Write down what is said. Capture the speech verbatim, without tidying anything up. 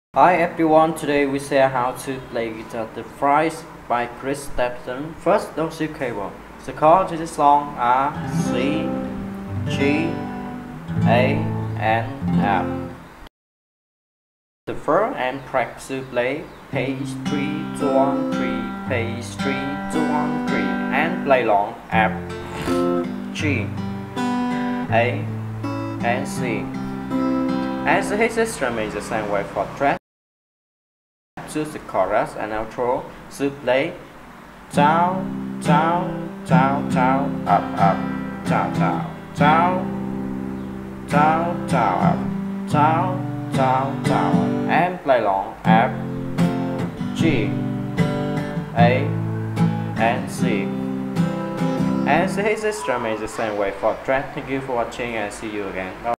Hi everyone, today we share how to play guitar the Fries by Chris Stapleton. First, don't see cable. The chord to this song are C, G, A, and F. The first and practice to play page three, two, one, three, page three, two, one, three, and play long F, G, A, and C. As the hit system is the same way for track. Choose the chorus and outro. So play down, down, down, down, up, up, down, down, down, down, down, up, down, down, down, and play long F, G, A, and C. And the hit system is the same way for track. Thank you for watching and see you again. Bye.